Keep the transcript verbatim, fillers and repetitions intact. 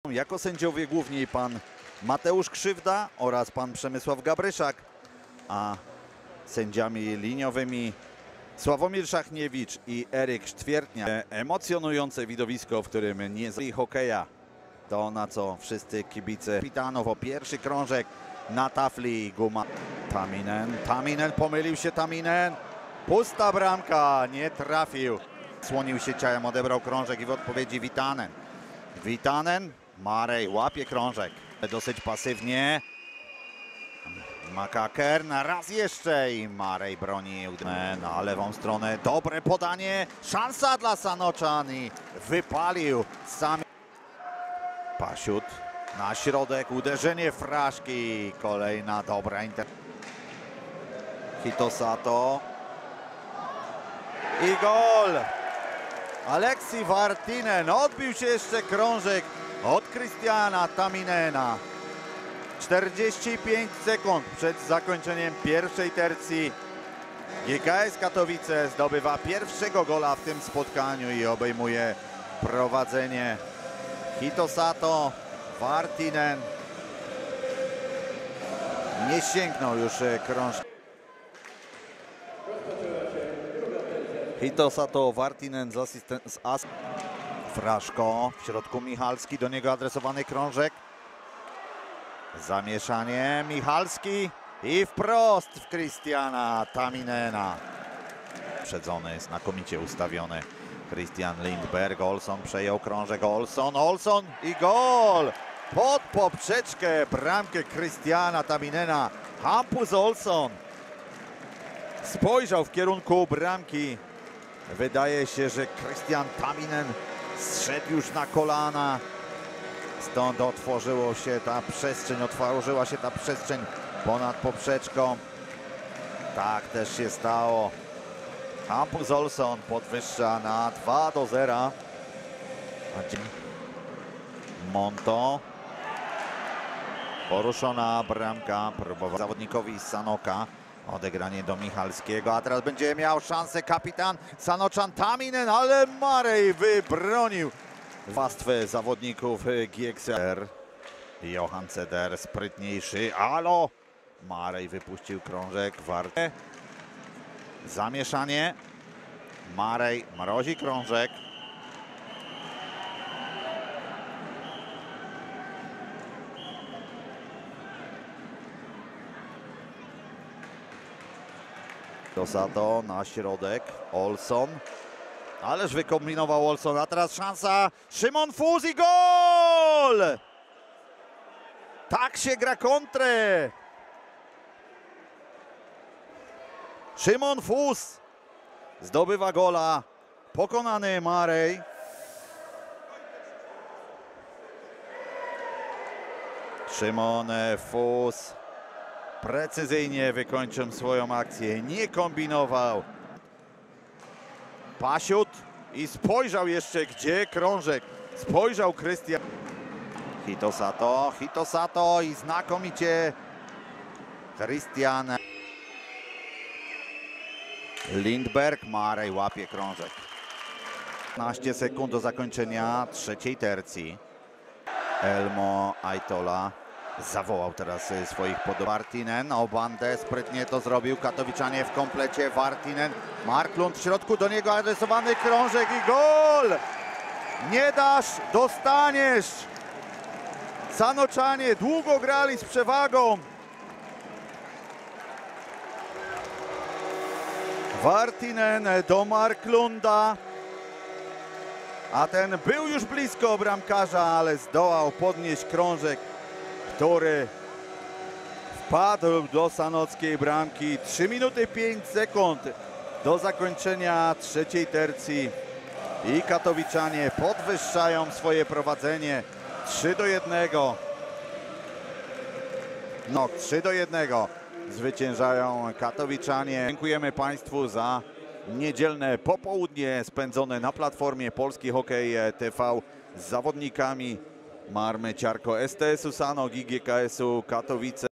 Jako sędziowie głównie pan Mateusz Krzywda oraz pan Przemysław Gabryszak, a sędziami liniowymi Sławomir Szachniewicz i Eryk Sztwiertnia. Emocjonujące widowisko, w którym nie z hokeja, to na co wszyscy kibice kapitanów o pierwszy krążek na tafli guma. Taminen, Taminen, pomylił się Taminen, pusta bramka, nie trafił. Słonił się ciałem, odebrał krążek i w odpowiedzi Witanen. Witanen, Marej łapie krążek, dosyć pasywnie. Makaker na raz jeszcze i Marej broni na lewą stronę. Dobre podanie, szansa dla Sanoczan i wypalił sami. Pasiut na środek, uderzenie Fraszki, kolejna dobra interwencja. Hitosato i gol! Aleksi Vartinen, odbił się jeszcze krążek od Christiana Taminena. czterdzieści pięć sekund przed zakończeniem pierwszej tercji. G K S Katowice zdobywa pierwszego gola w tym spotkaniu i obejmuje prowadzenie. Hitosato, Vartinen nie sięgnął już krążka. Hitosato, Vartinen z asystent z as. Fraszko, w środku Michalski, do niego adresowany krążek. Zamieszanie, Michalski i wprost w Christiana Taminena. Przedzony, znakomicie ustawiony Christian Lindberg. Olson przejął krążek, Olson, Olson i gol! Pod poprzeczkę bramkę Christiana Taminena. Hampus Olson spojrzał w kierunku bramki. Wydaje się, że Christian Taminen zszedł już na kolana. Stąd otworzyło się ta przestrzeń, otworzyła się ta przestrzeń ponad poprzeczką. Tak też się stało. Hampus Olson podwyższa na dwa do zera. Monto. Poruszona bramka. Próbował zawodnikowi Sanoka. Odegranie do Michalskiego, a teraz będzie miał szansę kapitan Sanoczan Taminen, ale Marej wybronił warstwę zawodników G K S. Johan Ceder sprytniejszy, alo! Marej wypuścił krążek, Warte. Zamieszanie. Marej mrozi krążek. Hitosato na środek, Olson. Ależ wykombinował Olson, a teraz szansa, Szymon Fus i gol! Tak się gra kontrę. Szymon Fus zdobywa gola, pokonany Marej. Szymon Fus precyzyjnie wykończył swoją akcję, nie kombinował. Pasiut i spojrzał jeszcze, gdzie krążek. Spojrzał Krystian. Hitosato, Hitosato i znakomicie Christian Lindberg. Marej łapie krążek. piętnaście sekund do zakończenia trzeciej tercji. Elmo Ajtola zawołał teraz swoich pod Vartinen. O bandę sprytnie to zrobił. Katowiczanie w komplecie. Vartinen, Marklund w środku, do niego adresowany krążek i gol! Nie dasz, dostaniesz! Sanoczanie długo grali z przewagą. Vartinen do Marklunda. A ten był już blisko bramkarza, ale zdołał podnieść krążek, który wpadł do sanockiej bramki. trzy minuty pięć sekund do zakończenia trzeciej tercji i katowiczanie podwyższają swoje prowadzenie trzy do jednego. No, trzy do jednego zwyciężają katowiczanie. Dziękujemy Państwu za niedzielne popołudnie spędzone na platformie Polski Hokej T V z zawodnikami Marmy Ciarko S T S-u Sanok i G K S-u Katowice.